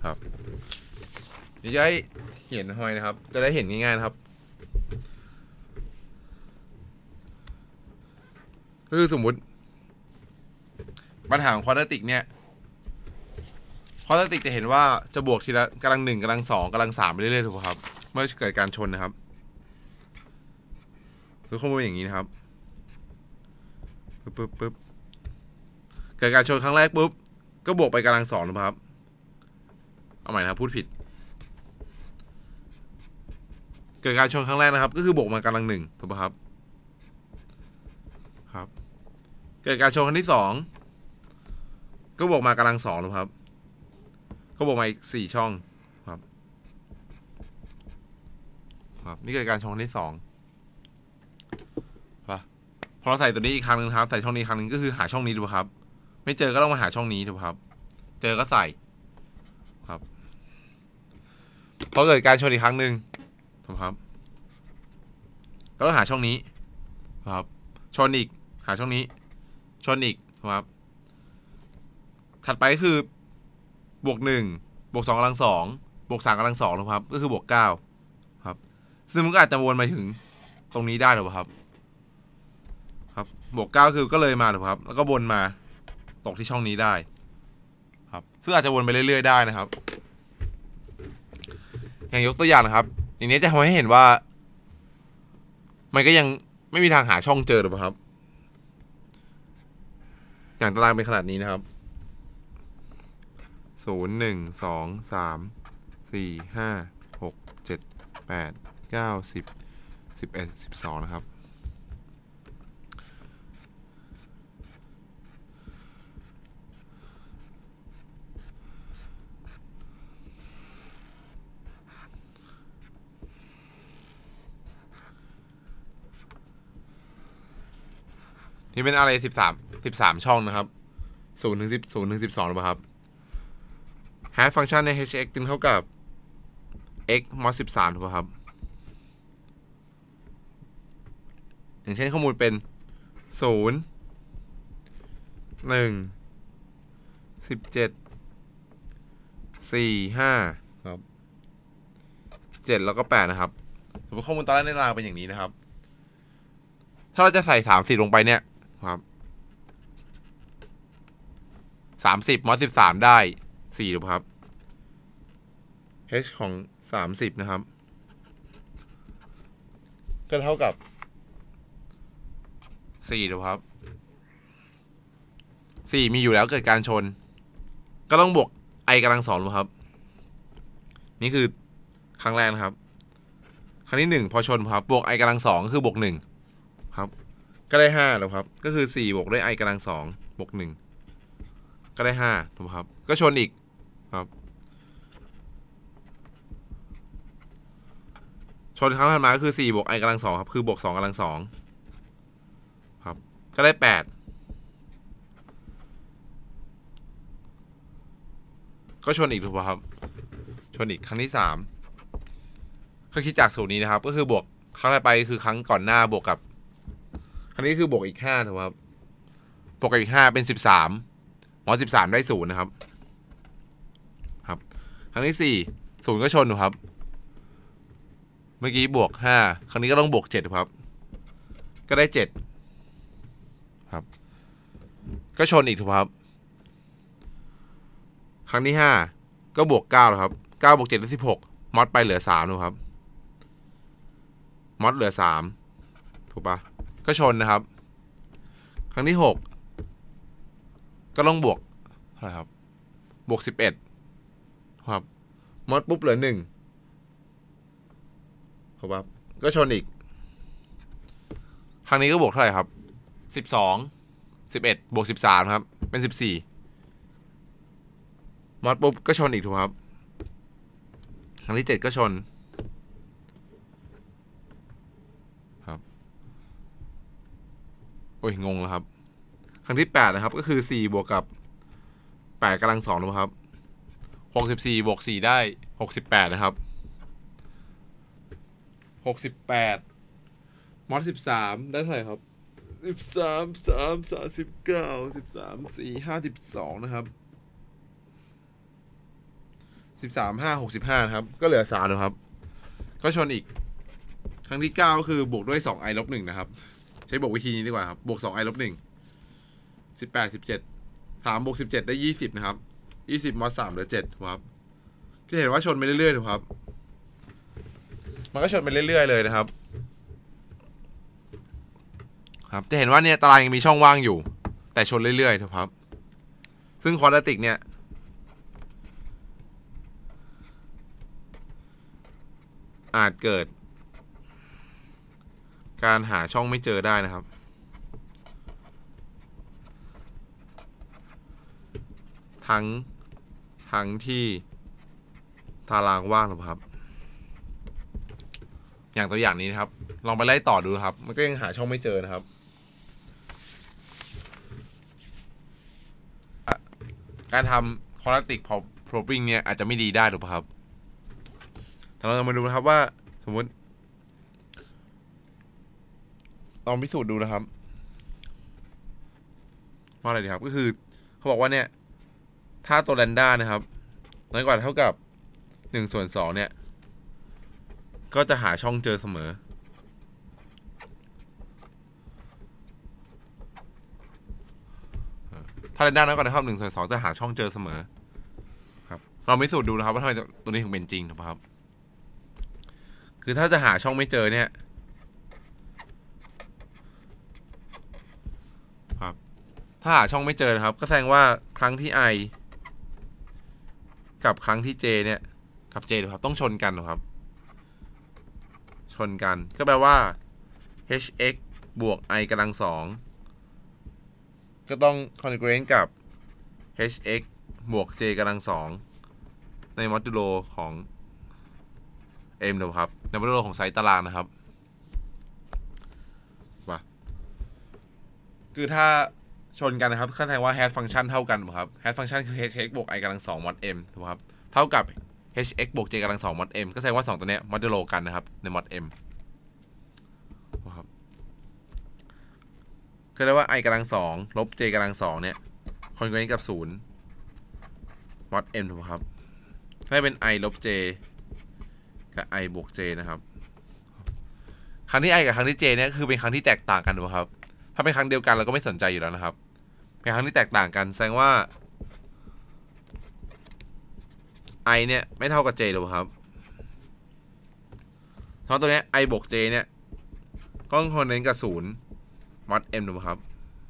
ครับนี่จะให้เห็นทำไมนะครับจะได้เห็นง่ายๆนะครับคือสมมุติปัญหาของควอดราติกเนี่ยควอดราติกจะเห็นว่าจะบวกทีละกำลังหนึ่งกำลังสองกำลังสามไปเรื่อยๆถูกไหมครับเมื่อเกิดการชนนะครับคือข้อมูลอย่างนี้นะครับปึ๊บเกิดการชนครั้งแรกปุ๊บก็บวกไปกำลังสองนะครับเอาใหม่นะครับพูดผิดเกิดการชนครั้งแรกนะครับก็คือบวกมากำลังหนึ่งถูกไหมครับครับเกิดการชนครั้งที่สองก็บวกมากำลังสองนะครับก็บวกมาอีกสี่ช่องครับนี่เกิดการชนครั้งที่สองพอเราใส่ตัวนี้อีกครั้งนึงครับใส่ช่องนี้ครั้งนึงก็คือหาช่องนี้ดูครับไม่เจอก็ต้องมาหาช่องนี้ถูกครับเจอก็ใส่ครับพอเกิดการชนอีกครั้งหนึ่งถูกครับก็ต้องหาช่องนี้ครับชนอีกหาช่องนี้ชนอีกครับถัดไปก็คือบวกหนึ่งบวกสองกำลังสองบวกสามกำลังสองนะครับก็คือบวกเก้าครับซึ่งมันก็อาจจะวนมาถึงตรงนี้ได้หรือเปล่าครับบวกเก้าคือก็เลยมาถูกครับแล้วก็วนมาตกที่ช่องนี้ได้ครับซึ่งอาจจะวนไปเรื่อยๆได้นะครับอย่างยกตัวอย่างนะครับอย่างนี้จะทำให้เห็นว่ามันก็ยังไม่มีทางหาช่องเจอหรือเปล่าครับอย่างตารางเป็นขนาดนี้นะครับ0 1 2 3 4 5 6 7 8 9 10 11 12นะครับนี่เป็นอะไร13ช่องนะครับ0 ถึง 10 0 ถึง 12หรือเปล่าครับ hash ฟังก์ชันใน hx จึงเท่ากับ x mod 13ถูกป่ะครับอย่างเช่นข้อมูลเป็น0 1 17 4 5ครับ7แล้วก็8นะครับสมมติข้อมูลตอนแรกในตารางเป็นอย่างนี้นะครับถ้าเราจะใส่30ลงไปเนี่ยครับ30 mod 13ได้4ถูกครับ h ของ30นะครับก็เท่ากับ4ถูกครับ4มีอยู่แล้วเกิดการชนก็ต้องบวก i กำลังสองถูกครับนี่คือครั้งแรกนะครับครั้งที่1พอชนครับบวก i กำลังสองก็คือบวก1ครับก็ได้5แล้วครับก็คือ4บวกด้วย i กำลังสองบวก1ก็ได้5ถูกครับก็ชนอีกครับชนครั้งถัดมาก็คือ4บวก i กำลังสองครับคือบวก2กำลังสองครับก็ได้8ก็ชนอีกถูกป่ะครับชนอีกครั้งที่3ก็คิดจากสูตรนี้นะครับก็คือบวกครั้งต่อไปคือครั้งก่อนหน้าบวกกับครั้งนี้คือบวกอีก5ถูกครับบวกกับอีก5เป็น13หมอ13ได้0นะครับครับครั้งที่4 0ก็ชนถูกครับเมื่อกี้บวก5ครั้งนี้ก็ต้องบวก7ครับก็ได้7ครับก็ชนอีกถูกครับครั้งที่5ก็บวก9ครับ9บวก7ได้16มอดไปเหลือ3นะครับมอดเหลือ3ถูกปะก็ชนนะครับครั้งที่6ก็ต้องบวกเท่าไหร่ครับบวก11ครับมอดปุ๊บเหลือ1ถูกปะก็ชนอีกครั้งนี้ก็บวกเท่าไหร่ครับ12 11บวก13ครับเป็น14มอดปุ๊บก็ชนอีกถูกครับครั้งที่7ก็ชนครับโอ้ยงงแล้วครับครั้งที่8นะครับก็คือ4บวกกับ8กำลัง2นะครับ64บวก4ได้68นะครับ68มอด13ได้เท่าไหร่ครับ13 3 39 13 4 52นะครับ 13.5 65นะครับก็เหลือ3นะครับก็ชนอีกครั้งที่9ก็คือบวกด้วย2 i ลบ1นะครับใช้บวกวิธีนี้ดีกว่าครับบวก2 i ลบ1 18 17 3บวก17ได้20นะครับ20มอส3เหลือ7ครับจะเห็นว่าชนไปเรื่อยๆถูกครับมันก็ชนไปเรื่อยๆเลยนะครับครับจะเห็นว่าเนี่ยตารางยังมีช่องว่างอยู่แต่ชนเรื่อยๆถูกครับซึ่งควอดราติกเนี่ยอาจเกิดการหาช่องไม่เจอได้นะครับทั้งที่ตารางว่างนะครับอย่างตัวอย่างนี้นะครับลองไปไล่ต่อดูครับมันก็ยังหาช่องไม่เจอนะครับการทำ quadratic probing เนี่ยอาจจะไม่ดีได้ถูกไหมครับแต่เราจะมาดูนะครับว่าสมมติลองพิสูจน์ดูนะครับว่าอะไรดีครับก็คือเขาบอกว่าเนี่ยถ้าตัวแลมด้านะครับน้อยกว่าเท่ากับ1/2เนี่ยก็จะหาช่องเจอเสมอถ้าแลมด้าน้อยกว่าเท่ากับ1/2จะหาช่องเจอเสมอครับเราพิสูจน์ดูนะครับว่าทำไมตัวนี้ถึงเป็นจริงนะครับคือถ้าจะหาช่องไม่เจอเนี่ยครับถ้าหาช่องไม่เจอนะครับก็แสดงว่าครั้งที่ i กับครั้งที่ j เนี่ยกับ j นะครับต้องชนกันนะครับชนกันก็แปลว่า hx บวก i กำลัง2ก็ต้อง congruent กับ hx บวก j กำลัง2ในโมดูโลของ m นะครับในโมดูโลของไซส์ตารางนะครับว่าคือถ้าชนกันนะครับแสดงว่า hash function เท่ากันครับ hash function คือ hx บวก i กำลัง2 mod m ถูกครับเท่ากับ hx บวก j กำลัง2 mod m ก็แสดงว่า2ตัวนี้ โมดูโลกันนะครับใน mod m ครับก็เรียกว่า i กำลัง2ลบ j กำลัง2เนี่ย congruent กับ0 mod m ถูกครับให้เป็น i ลบ j กับ i บวก j นะครับครั้งที่ i กับครั้งที่ j เนี่ยคือเป็นครั้งที่แตกต่างกันถูกครับถ้าเป็นครั้งเดียวกันเราก็ไม่สนใจอยู่แล้วนะครับเป็นครั้งที่แตกต่างกันแสดงว่า i เนี่ยไม่เท่ากับ j ถูกครับเพราะตัวนี้ i บวก j เนี่ยก็คอนเนนกับ0 mod m ถูกครับ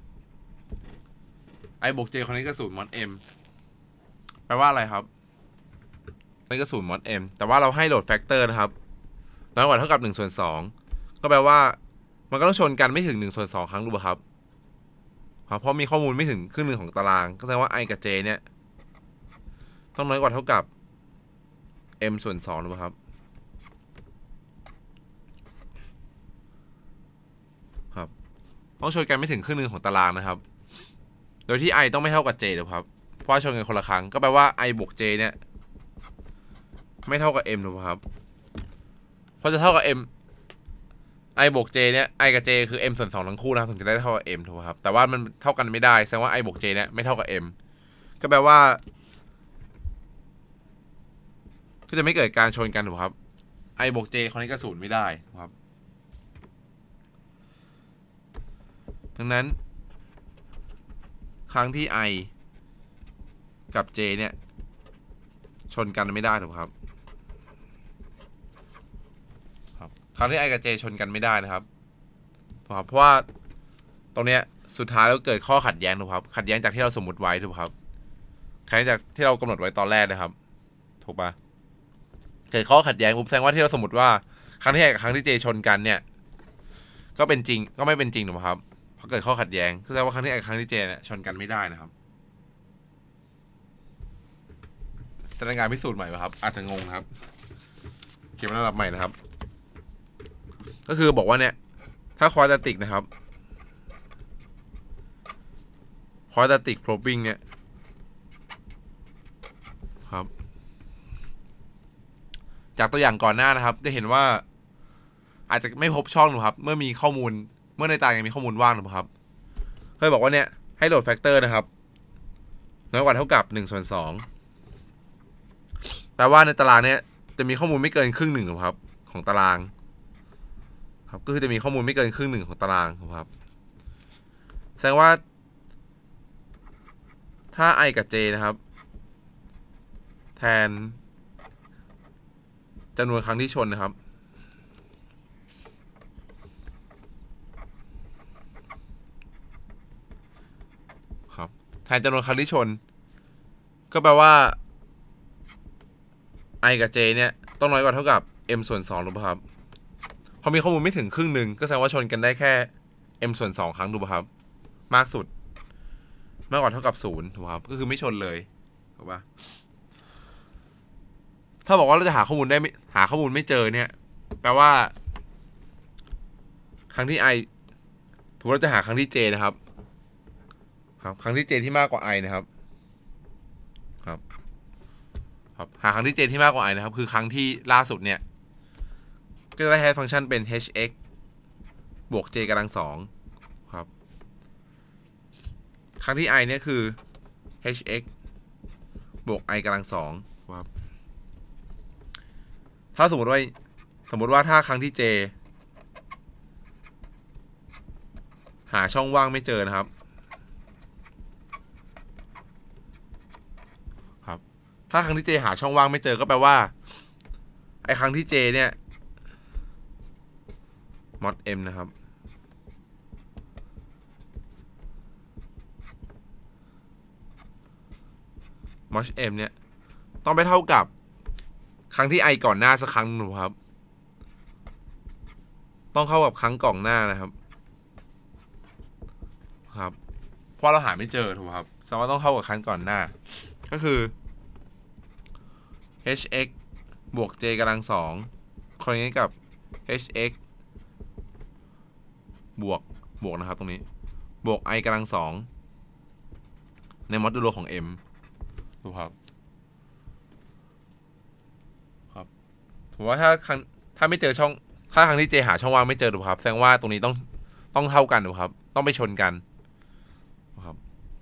i บวก j คอนเนนกับ0 mod m แปลว่าอะไรครับนี่ก็0 mod m แต่ว่าเราให้โหลดแฟกเตอร์นะครับน้อยกว่าเท่ากับ1/2ก็แปลว่ามันก็ต้องชนกันไม่ถึง1/2ครั้งดูครับเพราะมีข้อมูลไม่ถึงครึ่งหนึ่งของตารางก็แสดงว่า i กับ j เนี่ยต้องน้อยกว่าเท่ากับ m/2ดูครับต้องชนกันไม่ถึงครึ่งหนึ่งของตารางนะครับโดยที่ i ต้องไม่เท่ากับ j ดูครับเพราะชนกันคนละครั้งก็แปลว่า i บวก j เนี่ยไม่เท่ากับ m ถูกไหมครับเพราะจะเท่ากับ m i บวก j เนี่ย i กับ j คือ m/2ทั้งคู่นะครับถึงจะได้เท่ากับ m ถูกไหมครับแต่ว่ามันเท่ากันไม่ได้แสดงว่า i บวก j เนี่ยไม่เท่ากับ m ก็แปลว่าก็จะไม่เกิดการชนกันถูกไหมครับ i บวก j คอนเนคกับ0ไม่ได้ถูกครับดังนั้นครั้งที่ i กับ j เนี่ยชนกันไม่ได้ถูกครับครั้งที่ i กับ j ชนกันไม่ได้นะครับเพราะว่าตรงเนี้ยสุดท้ายแล้วเกิดข้อขัดแย้งถูกครับขัดแย้งจากที่เราสมมติไว้ถูกครับขัดแย้งจากที่เรากำหนดไว้ตอนแรกนะครับถูกปะเกิดข้อขัดแย้งปุ๊บแสดงว่าที่เราสมมติว่าครั้งที่ i กับครั้งที่ j ชนกันเนี่ยก็เป็นจริงก็ไม่เป็นจริงถูกครับเพราะเกิดข้อขัดแย้งก็แสดงว่าครั้งที่ i กับครั้งที่ j เนี่ยชนกันไม่ได้นะครับแสดงการพิสูจน์ใหม่ป่ะครับอาจจะงงครับเขียนระดับใหม่นะครับก็คือบอกว่าเนี่ยถ้าควอดราติกนะครับควอดราติก probing เนี่ยครับจากตัวอย่างก่อนหน้านะครับจะเห็นว่าอาจจะไม่พบช่องนะครับเมื่อมีข้อมูลเมื่อในตารางยังมีข้อมูลว่างนะครับเคยบอกว่าเนี่ยให้โหลดแฟกเตอร์นะครับน้อยกว่าเท่ากับ1/2 แปลว่าในตารางเนี้ยจะมีข้อมูลไม่เกินครึ่งหนึ่งครับของตารางครับก็คือจะมีข้อมูลไม่เกินครึ่งหนึ่งของตารางครับแสดงว่าถ้า i กับ j นะครับแทนจำนวนครั้งที่ชนนะครับแทนจำนวนครั้งที่ชนก็แปลว่า i กับ j เนี่ยต้องน้อยกว่าเท่ากับ m ส่วน2ถูกป่ะครับพอมีข้อมูลไม่ถึงครึ่งหนึ่งก็แสดงว่าชนกันได้แค่ m ส่วน2ครั้งถูกป่ะครับมากสุดมากกว่าเท่ากับ0ถูกป่ะครับก็คือไม่ชนเลยถูกป่ะถ้าบอกว่าเราจะหาข้อมูลไม่เจอเนี่ยแปลว่าครั้งที่ i ถือว่าเราจะหาครั้งที่ j นะครับครั้งที่ j ที่มากกว่า i นะครับหาครั้งที่ j ที่มากกว่า i นะครับคือครั้งที่ล่าสุดเนี่ยก็จะได้ให้ฟังก์ชันเป็น hx บวก j กำลัง2ครับครั้งที่ i เนี่ยคือ hx บวก i กำลัง2ครับถ้าสมมติว่าถ้าครั้งที่ j หาช่องว่างไม่เจอนะครับถ้าครั้งที่ j หาช่องว่างไม่เจอก็แปลว่าไอ้ครั้งที่ j เนี่ย mod m นะครับmod m เนี่ยต้องไปเท่ากับครั้งที่ i ก่อนหน้าสักครั้งหนึ่งครับต้องเข้ากับครั้งก่อนหน้านะครับเพราะเราหาไม่เจอถูกครับแสดงว่าต้องเข้ากับครั้งก่อนหน้าก็คือ hx บวก j กำลัง2คนนี้กับ hx บวกนะครับตรงนี้บวก i กำลัง2ในมอดูโลของ m ถูกครับผมว่าถ้าไม่เจอช่องถ้าครั้งที่ j หาช่องว่างไม่เจอถูกครับแสดงว่าตรงนี้ต้องเท่ากันถูกครับต้องไปชนกันครับ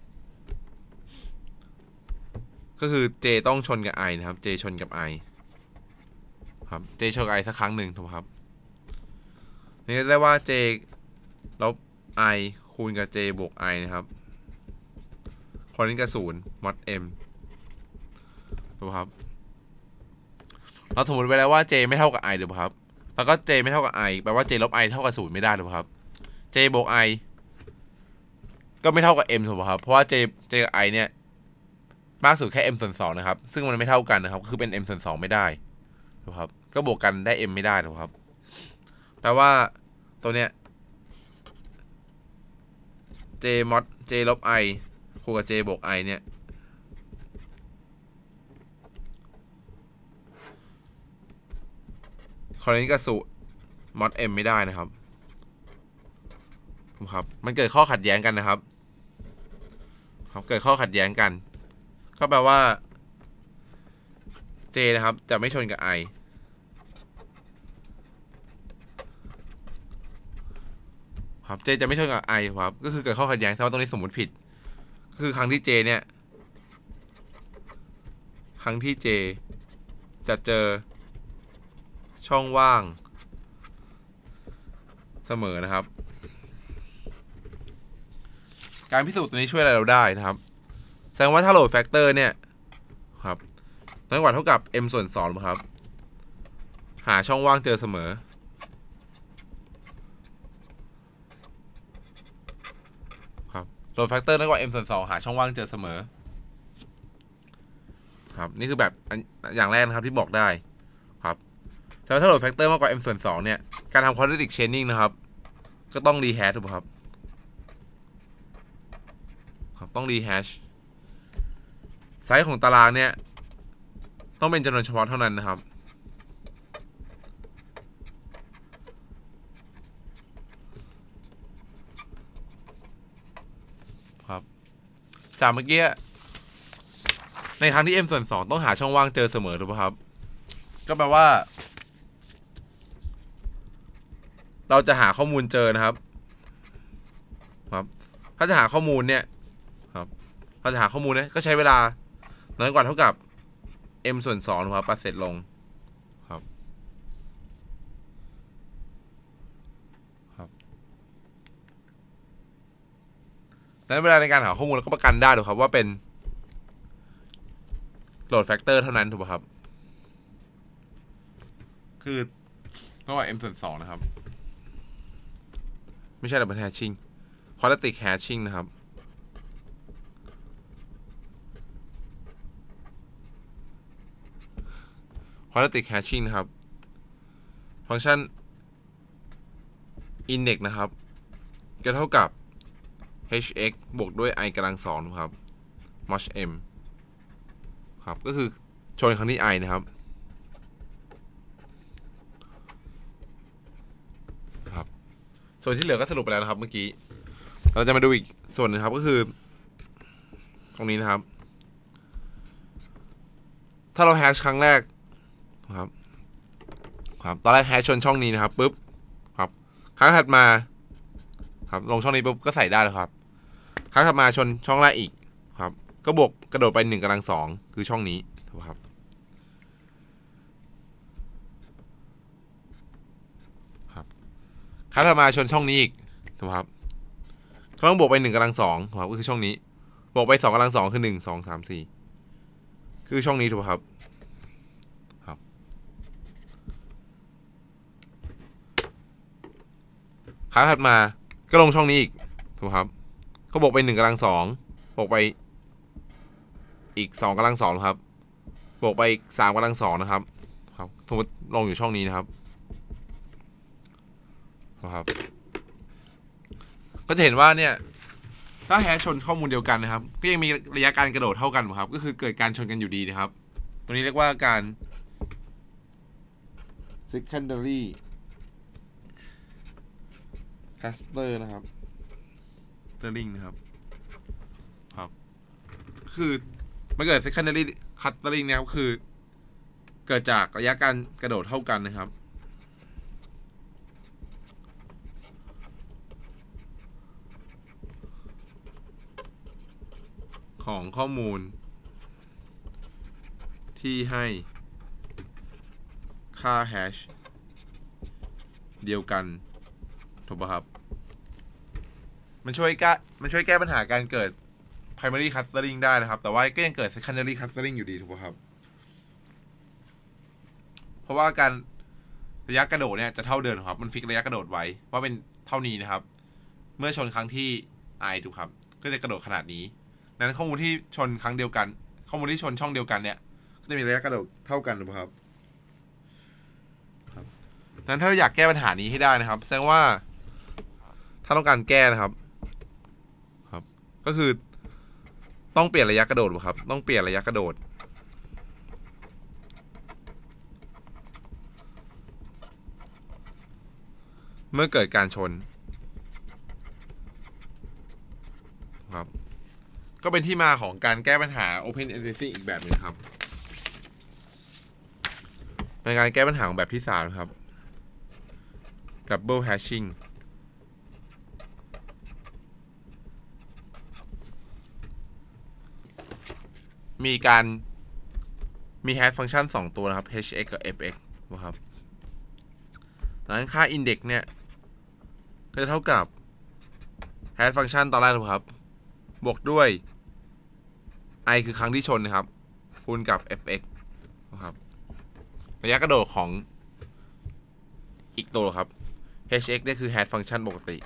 ก็คือ j ต้องชนกับ i นะครับ j ชนกับ i ครับ j ชนกับ i สักครั้งหนึ่งถูกครับนี่เรียกว่า j ลบ i คูณกับ j บวก i นะครับคนนี้กับ0 mod m ถูกครับเราสมมติไว้แล้วว่า j ไม่เท่ากับ i ถูกครับแล้วก็ j ไม่เท่ากับ i แปลว่า j ลบ i เท่ากับ0ไม่ได้ถูกครับ j บวก i ก็ไม่เท่ากับ m ถูกครับเพราะว่า j กับ i เนี่ยมากสุดแค่ m ส่วน2นะครับซึ่งมันไม่เท่ากันนะครับคือเป็น m ส่วน2ไม่ได้ถูกครับก็บวกกันได้ m ไม่ได้ถูกครับแปลว่าตัวเนี้ย j ลบ i คูณกับ j บวก i เนี่ยคราวนี้ก็สูตร mod m ไม่ได้นะครับมันเกิดข้อขัดแย้งกันนะครับเกิดข้อขัดแย้งกันก็แปลว่า j นะครับจะไม่ชนกับ i ครับ j จะไม่ชนกับ i ครับก็คือเกิดข้อขัดแย้งแต่ว่าตรงนี้สมมติผิดก็คือครั้งที่ j เนี่ยครั้งที่ j จะเจอช่องว่างเสมอนะครับการพิสูจน์ตัวนี้ช่วยอะไรเราได้นะครับแสดงว่าถ้าโหลดแฟกเตอร์เนี่ยครับน้อยกว่าเท่ากับ m ส่วน2ครับหาช่องว่างเจอเสมอครับโหลดแฟกเตอร์น้อยกว่า m ส่วน2หาช่องว่างเจอเสมอครับนี่คือแบบอย่างแรกนะครับที่บอกได้ครับแต่ถ้าโหลดแฟกเตอร์มากกว่า m ส่วน2เนี่ยการทำ quadratic chaining นะครับก็ต้องรีแฮชถูกไหมครับต้องรีแฮชไซส์ของตารางเนี่ยต้องเป็นจำนวนเฉพาะเท่านั้นนะครับจากเมื่อกี้ในครั้งที่ m ส่วน2ต้องหาช่องว่างเจอเสมอถูกไหมครับก็แปลว่าเราจะหาข้อมูลเจอนะครับถ้าจะหาข้อมูลเนี่ยถ้าจะหาข้อมูลเนี่ยก็ใช้เวลาน้อยกว่าเท่ากับ m ส่วน2นะครับปัดเสร็จลงครับและเวลาในการหาข้อมูลเราก็ประกันได้ถูกครับว่าเป็นโหลดแฟกเตอร์เท่านั้นถูกไหมครับคือเพราะว่า m ส่วน2นะครับไม่ใช่ double hashing quadratic hashing นะครับquadratic hashing นะครับฟังก์ชัน index นะครับก็เท่ากับ hx บวกด้วย i กำลัง2นะครับ mod m ครับก็คือชนครั้งที่ i นะครับส่วนที่เหลือก็สรุปไปแล้วนะครับเมื่อกี้เราจะมาดูอีกส่วนนึงครับก็คือตรงนี้นะครับถ้าเราแฮชครั้งแรกครับตอนแรกแฮชชนช่องนี้นะครับปุ๊บครับครั้งถัดมาครับลงช่องนี้ปุ๊บก็ใส่ได้แล้วครับครั้งถัดมาชนช่องแรกอีกครับก็บวกกระโดดไป1 กำลัง 2คือช่องนี้ถูกครับครั้งถัดมาชนช่องนี้อีกถูกครับก็ต้องบวกไป1 กำลัง 2ครับก็คือช่องนี้บวกไป2 กำลัง 2คือ1 2 3 4คือช่องนี้ถูกครับครั้งถัดมาก็ลงช่องนี้อีกถูกครับก็บวกไป1 กำลัง 2บวกไปอีก2 กำลัง 2ครับบวกไปอีก3 กำลัง 2นะครับสมมติลงอยู่ช่องนี้นะครับก็จะเห็นว่าเนี่ยถ้าแฮชชนข้อมูลเดียวกันนะครับก็ยังมีระยะการกระโดดเท่ากันครับก็คือเกิดการชนกันอยู่ดีนะครับตัวนี้เรียกว่าการ secondary cluster นะครับ clustering นะครับคือมันเกิด secondary clustering นะครับคือเกิดจากระยะการกระโดดเท่ากันนะครับของข้อมูลที่ให้ค่าแฮชเดียวกันถูกป่ะครับมันช่วยแก้ปัญหาการเกิด primary clustering ได้นะครับแต่ว่าก็ยังเกิด secondary clustering อยู่ดีถูกป่ะครับเพราะว่าการระยะกระโดดเนี่ยจะเท่าเดิมครับมันฟิกระยะกระโดดไว้ว่าเป็นเท่านี้นะครับเมื่อชนครั้งที่ i ถูกครับก็จะกระโดดขนาดนี้นั้นข้อมูลที่ชนครั้งเดียวกันข้อมูลที่ชนช่องเดียวกันเนี่ยก็จะมีระยะกระโดดเท่ากันถูกไหมครับดังนั้นถ้าเราอยากแก้ปัญหานี้ให้ได้นะครับแสดงว่าถ้าต้องการแก้นะครับก็คือต้องเปลี่ยนระยะกระโดดครับต้องเปลี่ยนระยะกระโดดเมื่อเกิดการชนครับก็เป็นที่มาของการแก้ปัญหา Open Addressing อีกแบบนึงครับเป็นการแก้ปัญหาของแบบที่3ครับ Double Hashing มีแฮชฟังก์ชัน2ตัวนะครับ hx กับ fx นะครับดังนั้นค่า index เนี่ยก็จะเท่ากับแฮชฟังก์ชันตอนแรกนะครับบวกด้วย i คือครั้งที่ชนนะครับคูณกับ fx นะครับระยะกระโดดของอีกตัวครับ hx เนี่ยคือแฮชฟังก์ชันปกติ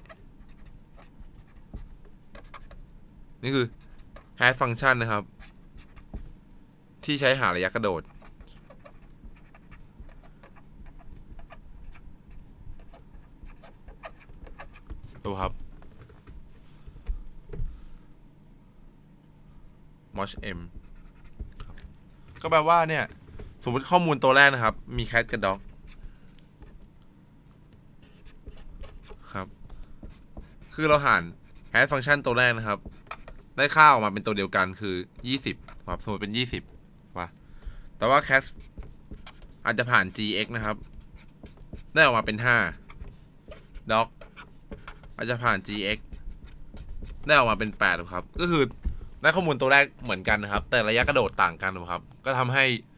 นี่คือแฮชฟังก์ชันนะครับที่ใช้หาระยะกระโดดดูครับ mod m ก็แปลว่าเนี่ยสมมติข้อมูลตัวแรกนะครับมี cat กับ dog ครับคือเราหาร add ฟังก์ชันตัวแรกนะครับได้ค่าออกมาเป็นตัวเดียวกันคือ20ครับสมมติเป็น20ว่ะแต่ว่า cat อาจจะผ่าน gx นะครับได้ออกมาเป็น5 dog อาจจะผ่าน gx ได้ออกมาเป็น8ครับก็คือได้ข้อมูลตัวแรกเหมือนกันนะครับแต่ระยะกระโดดต่างกันนะครับก็ทำให้